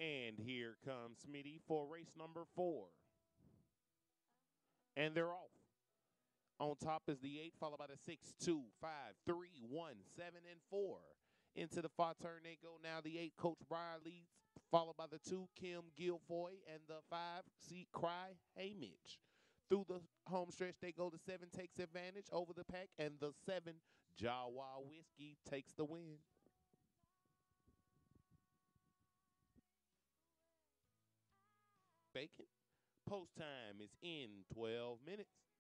And here comes Smitty for race number 4. And they're off. On top is the 8, followed by the 6, 2, 5, 3, 1, 7, and 4. Into the far turn they go now. The 8, Coach Breyer leads, followed by the 2, Kim Guilfoy, and the 5, Seek Cry Hamage. Through the home stretch they go. The 7 takes advantage over the pack, and the 7, Jawa Whiskey, takes the win. Bacon. Post time is in 12 minutes.